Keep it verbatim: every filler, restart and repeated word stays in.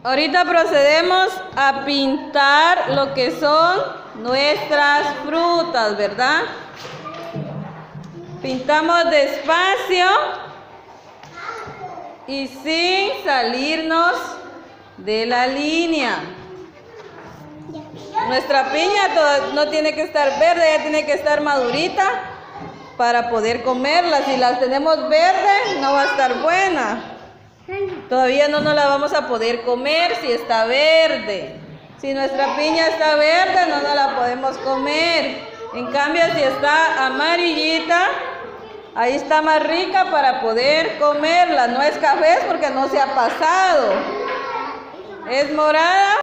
Ahorita procedemos a pintar lo que son nuestras frutas, ¿verdad? Pintamos despacio y sin salirnos de la línea. Nuestra piña no tiene que estar verde, ya tiene que estar madurita para poder comerla. Si las tenemos verde, no va a estar buena. Todavía no nos la vamos a poder comer si está verde. Si nuestra piña está verde, no nos la podemos comer. En cambio, si está amarillita, ahí está más rica para poder comerla. No es café porque no se ha pasado. Es morada.